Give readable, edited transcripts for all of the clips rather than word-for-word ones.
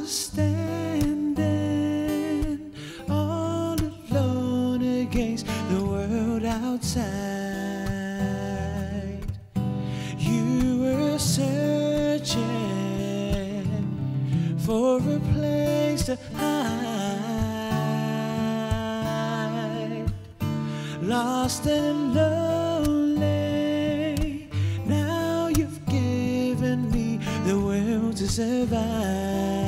standing all alone against the world outside. You were searching for a place to hide, lost and lonely. Now you've given me the will to survive.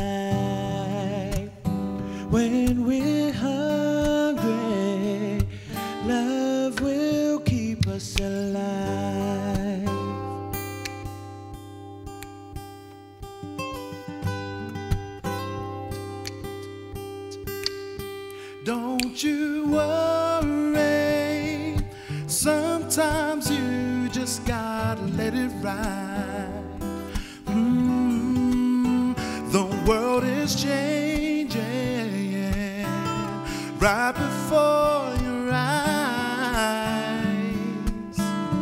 When we're hungry, love will keep us alive. Don't you worry, sometimes you just gotta let it ride. The world is changing right before your eyes.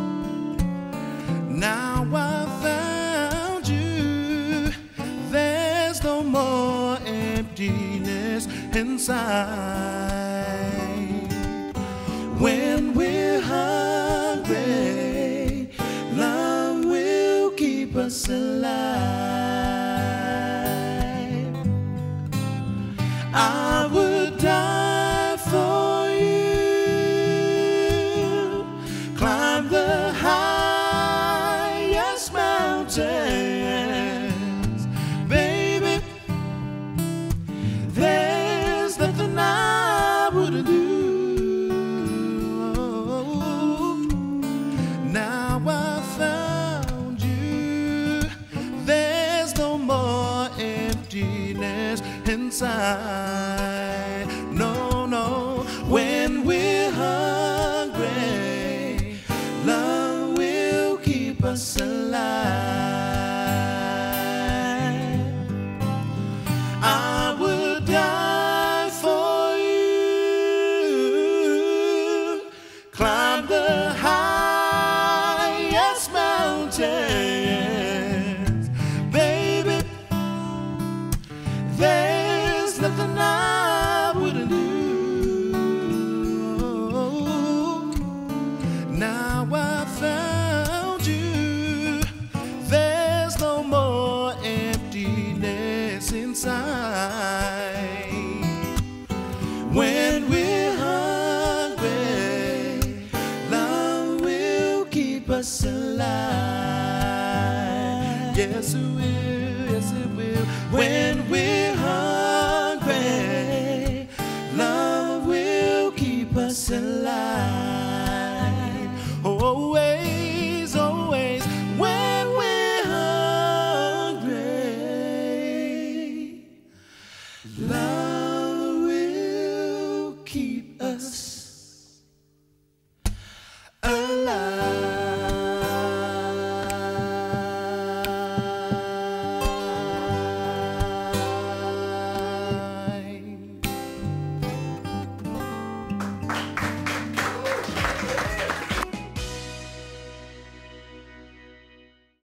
Now I found you, there's no more emptiness inside. When we're hungry, love will keep us alive. I would die for you, climb the highest mountains, baby. There's nothing I wouldn't do. Now I found you, there's no more emptiness inside. No, no. When we're hungry, love will keep us alive. I would die for you, climb the highest mountains, baby. There's nothing I wouldn't do. Now I found you, there's no more emptiness inside. When we're hungry, love will keep us alive. Yes, it will, yes, it will. When we're hungry,